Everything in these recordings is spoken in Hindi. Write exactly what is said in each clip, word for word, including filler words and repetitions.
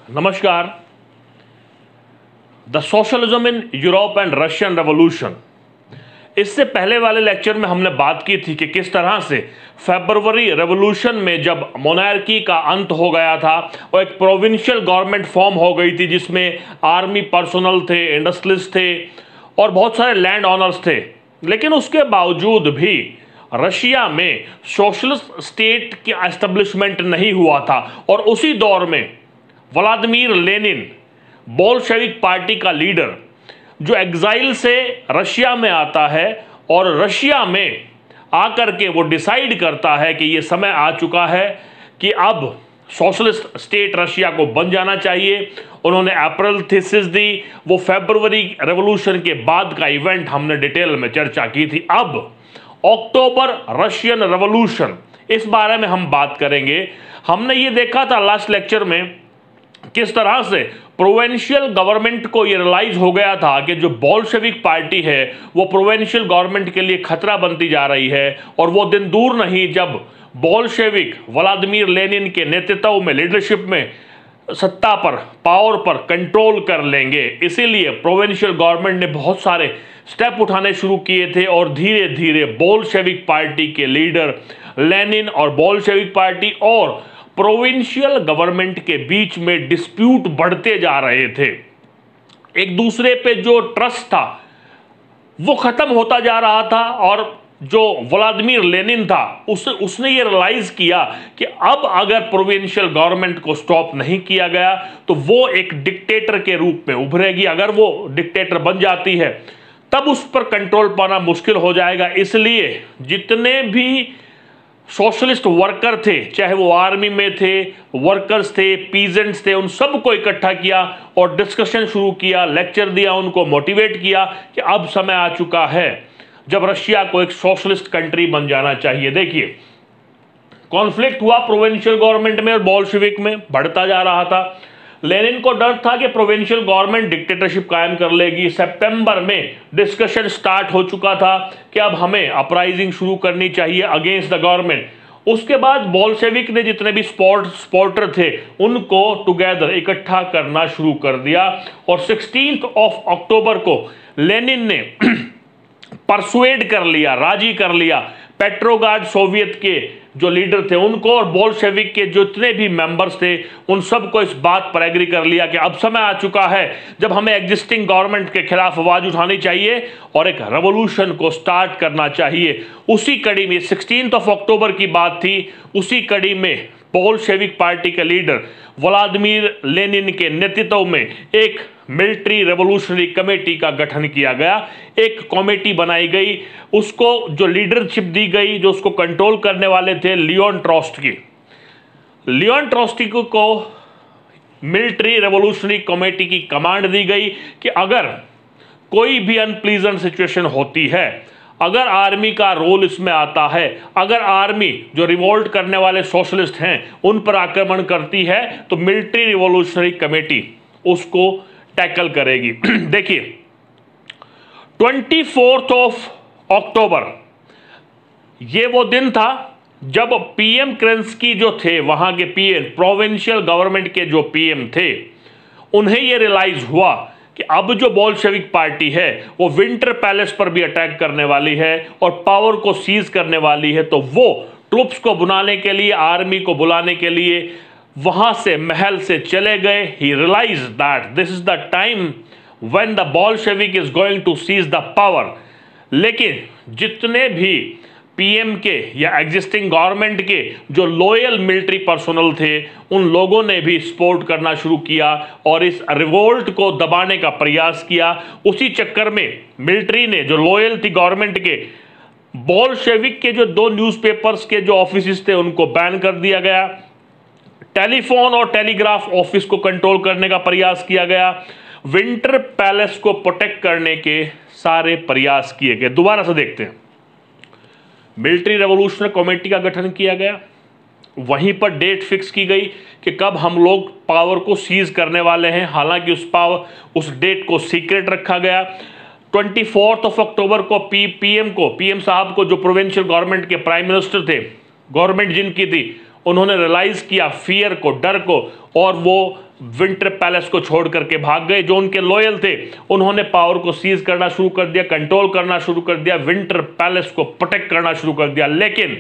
नमस्कार। The socialism in Europe and Russian revolution, इससे पहले वाले लेक्चर में हमने बात की थी कि किस तरह से फरवरी रेवोल्यूशन में जब मोनार्की का अंत हो गया था और एक प्रोविंशियल गवर्नमेंट फॉर्म हो गई थी जिसमें आर्मी पर्सनल थे, इंडस्ट्रियलिस्ट थे और बहुत सारे लैंड ऑनर्स थे, लेकिन उसके बावजूद भी रशिया में सोशलिस्ट स्टेट की एस्टेब्लिशमेंट नहीं हुआ था। और उसी दौर में व्लादिमीर लेनिन, बोल्शेविक पार्टी का लीडर, जो एग्जाइल से रशिया में आता है और रशिया में आकर के वो डिसाइड करता है कि ये समय आ चुका है कि अब सोशलिस्ट स्टेट रशिया को बन जाना चाहिए। उन्होंने अप्रैल थीसिस दी। वो फरवरी रेवोल्यूशन के बाद का इवेंट हमने डिटेल में चर्चा की थी। अब अक्टूबर रशियन रेवोल्यूशन, इस बारे में हम बात करेंगे। हमने ये देखा था लास्ट लेक्चर में किस तरह से प्रोविंशियल गवर्नमेंट को ये रियलाइज हो गया था कि जो बोल्शेविक पार्टी है वो प्रोविंशियल गवर्नमेंट के लिए खतरा बनती जा रही है और वो दिन दूर नहीं जब बोल्शेविक व्लादिमीर लेनिन के नेतृत्व में, लीडरशिप में सत्ता पर, पावर पर कंट्रोल कर लेंगे। इसीलिए प्रोविंशियल गवर्नमेंट ने बहुत सारे स्टेप उठाने शुरू किए थे और धीरे धीरे बोल्शेविक पार्टी के लीडर लेनिन और बोल्शेविक पार्टी और प्रोविंशियल गवर्नमेंट के बीच में डिस्प्यूट बढ़ते जा रहे थे। एक दूसरे पे जो ट्रस्ट था वो खत्म होता जा रहा था और जो व्लादिमीर लेनिन था उस उसने ये रियलाइज किया कि अब अगर प्रोविंशियल गवर्नमेंट को स्टॉप नहीं किया गया तो वो एक डिक्टेटर के रूप में उभरेगी। अगर वो डिक्टेटर बन जाती है तब उस पर कंट्रोल पाना मुश्किल हो जाएगा। इसलिए जितने भी सोशलिस्ट वर्कर थे, चाहे वो आर्मी में थे, वर्कर्स थे, पीजेंट्स थे, उन सबको इकट्ठा किया और डिस्कशन शुरू किया, लेक्चर दिया, उनको मोटिवेट किया कि अब समय आ चुका है जब रशिया को एक सोशलिस्ट कंट्री बन जाना चाहिए। देखिए, कॉन्फ्लिक्ट हुआ प्रोविंशियल गवर्नमेंट में और बोल्शेविक में, बढ़ता जा रहा था। लेनिन को डर था कि प्रोविंशियल गवर्नमेंट डिक्टेटरशिप कायम कर लेगी। सितंबर में डिस्कशन स्टार्ट हो चुका था कि अब हमें अपराइजिंग शुरू करनी चाहिए अगेंस्ट द गवर्नमेंट। उसके बाद बोल्शेविक ने जितने भी स्पोर्ट सपोर्टर थे उनको टुगेदर इकट्ठा करना शुरू कर दिया और सिक्सटीन्थ ऑफ अक्टूबर को लेनिन ने परसुएड कर लिया, राजी कर लिया पेट्रोग्राड सोवियत के जो लीडर थे उनको और बोल्शेविक के जितने भी मेंबर्स थे उन सबको इस बात पर एग्री कर लिया कि अब समय आ चुका है जब हमें एग्जिस्टिंग गवर्नमेंट के खिलाफ आवाज उठानी चाहिए और एक रेवोल्यूशन को स्टार्ट करना चाहिए। उसी कड़ी में सिक्सटीन्थ ऑफ अक्टूबर की बात थी। उसी कड़ी में बोल्शेविक पार्टी के लीडर व्लादिमीर लेनिन के नेतृत्व में एक मिलिट्री रेवोल्यूशनरी कमेटी का गठन किया गया। एक कमेटी बनाई गई, उसको जो लीडरशिप दी गई, जो उसको कंट्रोल करने वाले थे लियोन ट्रोट्स्की। लियोन ट्रोट्स्की को मिलिट्री रेवोल्यूशनरी कमेटी की कमांड दी गई कि अगर कोई भी अनप्लीजेंट सिचुएशन होती है, अगर आर्मी का रोल इसमें आता है, अगर आर्मी जो रिवोल्ट करने वाले सोशलिस्ट हैं उन पर आक्रमण करती है तो मिलिट्री रिवोल्यूशनरी कमेटी उसको टैकल करेगी। देखिए, ट्वेंटी फोर्थ ऑफ अक्टूबर ये वो दिन था जब पीएम क्रेंस्की जो थे, वहां के पीएम, प्रोविंशियल गवर्नमेंट के जो पीएम थे, उन्हें ये रियलाइज हुआ कि अब जो बोल्शेविक पार्टी है वो विंटर पैलेस पर भी अटैक करने वाली है और पावर को सीज करने वाली है। तो वो ट्रूप्स को बुलाने के लिए, आर्मी को बुलाने के लिए वहां से महल से चले गए। He realise that this is the time when the Bolshevik is going to seize the power. लेकिन जितने भी पीएम के या एग्जिस्टिंग गवर्नमेंट के जो लॉयल मिलिट्री पर्सनल थे उन लोगों ने भी सपोर्ट करना शुरू किया और इस रिवोल्ट को दबाने का प्रयास किया। उसी चक्कर में मिलिट्री ने, जो लॉयल थी गवर्नमेंट के, बोल्शेविक के जो दो न्यूज़पेपर्स के जो ऑफिस थे उनको बैन कर दिया गया। टेलीफोन और टेलीग्राफ ऑफिस को कंट्रोल करने का प्रयास किया गया। विंटर पैलेस को प्रोटेक्ट करने के सारे प्रयास किए गए। दोबारा से देखते हैं, मिलिट्री रेवोल्यूशनरी कमेटी का गठन किया गया, वहीं पर डेट फिक्स की गई कि कब हम लोग पावर को सीज करने वाले हैं। हालांकि उस पावर उस डेट को सीक्रेट रखा गया। ट्वेंटी फोर्थ ऑफ अक्टूबर को पी पीएम को पीएम साहब को, जो प्रोविंशियल गवर्नमेंट के प्राइम मिनिस्टर थे, गवर्नमेंट जिनकी थी, उन्होंने रियलाइज किया फियर को, डर को, और वो विंटर पैलेस को छोड़ करके भाग गए। जो उनके लॉयल थे उन्होंने पावर को सीज करना शुरू कर दिया, कंट्रोल करना शुरू कर दिया, विंटर पैलेस को प्रोटेक्ट करना शुरू कर दिया। लेकिन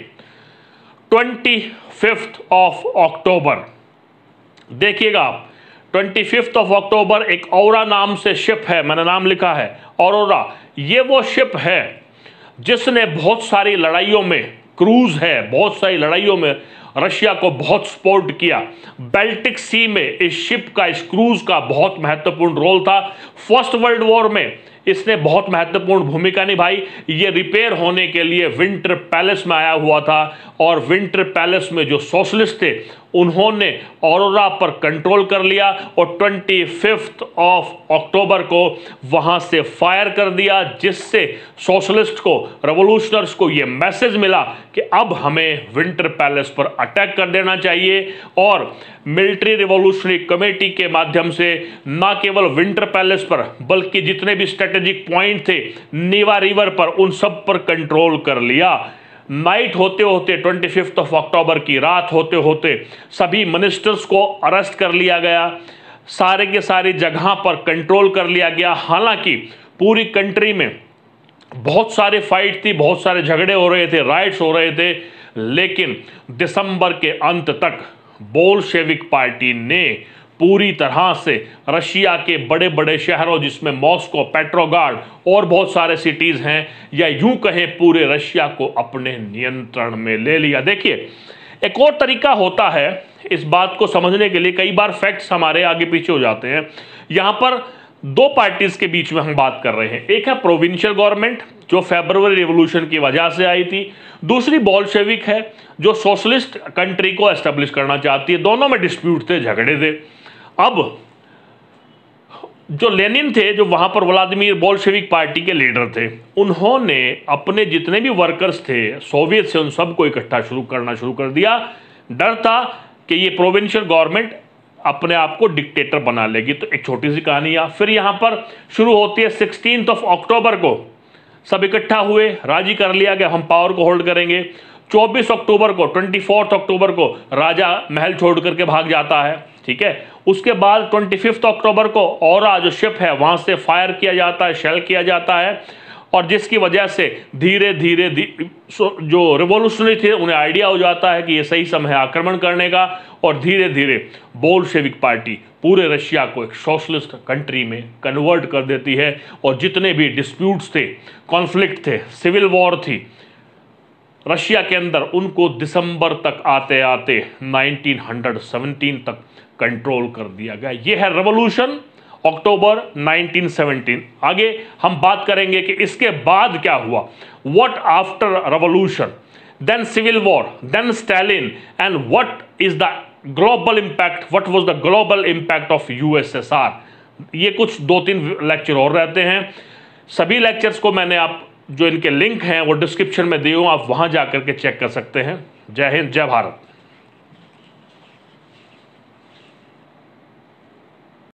ट्वेंटी फिफ्थ ऑफ अक्टूबर, देखिएगा आप, ट्वेंटी फिफ्थ ऑफ अक्टूबर एक औरा नाम से शिप है, मैंने नाम लिखा है औरोरा। ये वो शिप है जिसने बहुत सारी लड़ाइयों में, क्रूज है, बहुत सारी लड़ाइयों में रशिया को बहुत सपोर्ट किया। बाल्टिक सी में इस शिप का, इस क्रूज का बहुत महत्वपूर्ण रोल था। फर्स्ट वर्ल्ड वॉर में इसने बहुत महत्वपूर्ण भूमिका निभाई। ये रिपेयर होने के लिए विंटर पैलेस में आया हुआ था, और विंटर पैलेस में जो सोशलिस्ट थे उन्होंने औरोरा पर कंट्रोल कर लिया, और ट्वेंटी फिफ्थ ऑफ अक्टूबर को वहां से फायर कर दिया, जिससे सोशलिस्ट को, रेवोल्यूशनर्स को ये मैसेज मिला कि अब हमें विंटर पैलेस पर अटैक कर देना चाहिए। और मिलिट्री रिवॉल्यूशनरी कमेटी के माध्यम से न केवल विंटर पैलेस पर बल्कि जितने भी स्ट्रेटेजिक पॉइंट थे नीवा रिवर पर, उन सब पर कंट्रोल कर लिया। नाइट होते होते, ट्वेंटी फिफ्थ ऑफ अक्टूबर की रात होते होते सभी मिनिस्टर्स को अरेस्ट कर लिया गया, सारे के सारी जगह पर कंट्रोल कर लिया गया। हालांकि पूरी कंट्री में बहुत सारे फाइट थी, बहुत सारे झगड़े हो रहे थे, राइट्स हो रहे थे, लेकिन दिसंबर के अंत तक बोल्शेविक पार्टी ने पूरी तरह से रशिया के बड़े बड़े शहरों, जिसमें मॉस्को, पेट्रोग्राड और बहुत सारे सिटीज़ हैं, या यूं कहें पूरे रशिया को अपने नियंत्रण में ले लिया। देखिए, एक और तरीका होता है इस बात को समझने के लिए, कई बार फैक्ट्स हमारे आगे पीछे हो जाते हैं। यहाँ पर दो पार्टीज के बीच में हम बात कर रहे हैं। एक है प्रोविंशियल गवर्नमेंट जो फेब्रुअरी रिवॉल्यूशन की वजह से आई थी, दूसरी बोल्शेविक है जो सोशलिस्ट कंट्री को एस्टेब्लिश करना चाहती है। दोनों में डिस्प्यूट थे, झगड़े थे। अब जो लेनिन थे, जो वहां पर व्लादिमीर बोल्शेविक पार्टी के लीडर थे, उन्होंने अपने जितने भी वर्कर्स थे सोवियत से, उन सबको इकट्ठा शुरू करना शुरू कर दिया। डर था कि ये प्रोविंशियल गवर्नमेंट अपने आप को डिक्टेटर बना लेगी। तो एक छोटी सी कहानी है। फिर यहाँ पर शुरू होती है सिक्सटीन्थ ऑफ अक्टूबर को सब इकट्ठा हुए, राजी कर लिया गया हम पावर को होल्ड करेंगे। चौबीस अक्टूबर को, ट्वेंटी फोर्थ अक्टूबर को राजा महल छोड़ करके भाग जाता है, ठीक है। उसके बाद ट्वेंटी फिफ्थ अक्टूबर को औरा जो शिप है वहां से फायर किया जाता है, शेल किया जाता है, और जिसकी वजह से धीरे धीरे जो रिवॉल्यूशनरी थे उन्हें आइडिया हो जाता है कि ये सही समय है आक्रमण करने का, और धीरे धीरे बोल्शेविक पार्टी पूरे रशिया को एक सोशलिस्ट कंट्री में कन्वर्ट कर देती है। और जितने भी डिस्प्यूट्स थे, कॉन्फ्लिक्ट थे, सिविल वॉर थी रशिया के अंदर, उनको दिसंबर तक आते आते नाइनटीन सेवनटीन तक कंट्रोल कर दिया गया। यह है रेवोल्यूशन अक्टूबर नाइनटीन सेवनटीन। आगे हम बात करेंगे कि इसके बाद क्या हुआ, what after revolution, then civil war, then Stalin, and what is the global impact, what was the global impact of USSR. ये कुछ दो तीन लेक्चर और रहते हैं। सभी लेक्चर्स को मैंने, आप जो इनके लिंक हैं वो डिस्क्रिप्शन में दिए हूँ, आप वहां जाकर के चेक कर सकते हैं। जय हिंद, जय भारत।